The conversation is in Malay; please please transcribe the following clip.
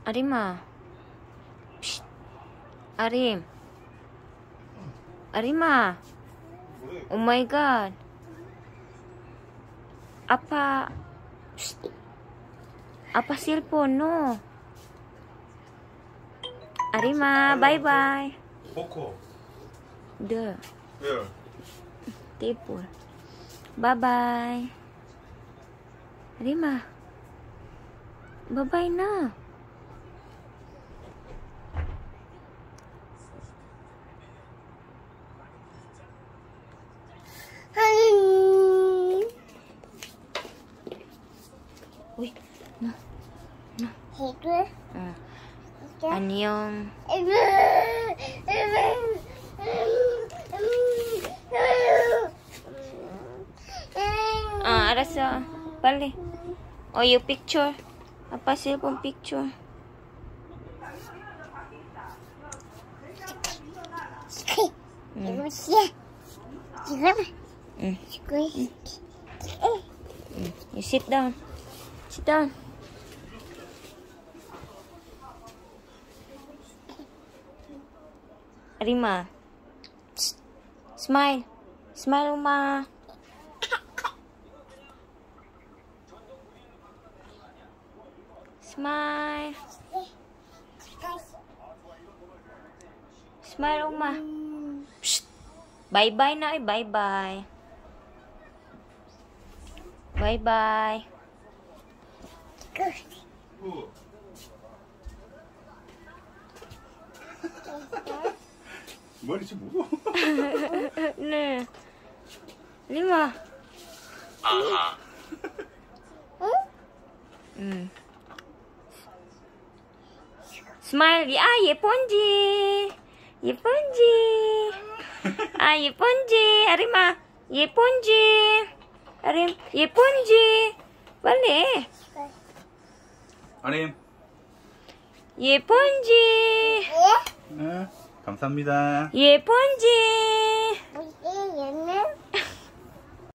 Arima. Psst. Arim. Arima. Oh my god. Apa? Psst. Apa cellphone no? Arima, bye bye. Coco. The. Where? Tipul. Bye bye. Arima. Bye bye na. Uy, no. No. 안녕. 알았어. 빨리. You picture. 아빠 cellphone picture. You sit down. Sit down. Arima. Smile. Smile, Uma. Smile. Smile, Uma. Psst. Bye-bye na. Bye-bye. Bye-bye. 머리 좀 무거워. 네. 리마. 아하. 스마일. 예쁜지. 예쁜지. 예쁜지. 아리마. 예쁜지. 아림, 예쁜지. 빨리. 아림. 예쁜지. 네, 감사합니다. 예쁜지.